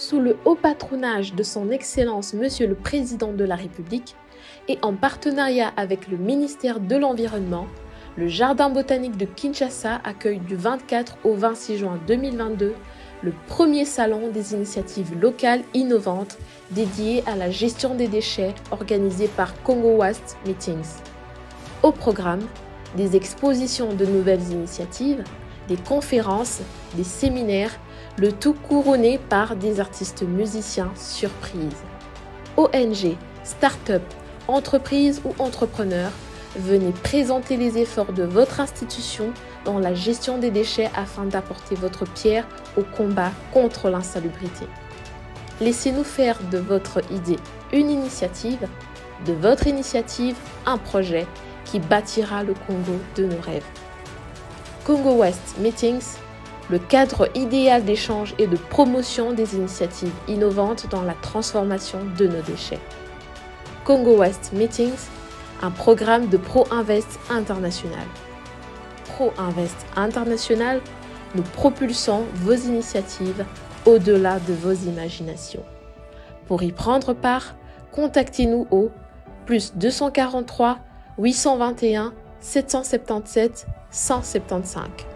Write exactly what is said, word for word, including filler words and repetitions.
sous le haut patronage de son Excellence Monsieur le Président de la République et en partenariat avec le ministère de l'Environnement, le Jardin botanique de Kinshasa accueille du vingt-quatre au vingt-six juin deux mille vingt-deux le premier salon des initiatives locales innovantes dédié à la gestion des déchets organisé par Congo Waste Meetings. Au programme, des expositions de nouvelles initiatives, des conférences, des séminaires, le tout couronné par des artistes musiciens surprises. O N G, start-up, entreprises ou entrepreneurs, venez présenter les efforts de votre institution dans la gestion des déchets afin d'apporter votre pierre au combat contre l'insalubrité. Laissez-nous faire de votre idée une initiative, de votre initiative un projet qui bâtira le Congo de nos rêves. Congo Waste Meetings, le cadre idéal d'échange et de promotion des initiatives innovantes dans la transformation de nos déchets. Congo Waste Meetings, un programme de Pro-Invest International. Pro-Invest International, nous propulsons vos initiatives au-delà de vos imaginations. Pour y prendre part, contactez-nous au plus deux cent quarante-trois huit cent vingt et un sept cent soixante-dix-sept cent soixante-quinze.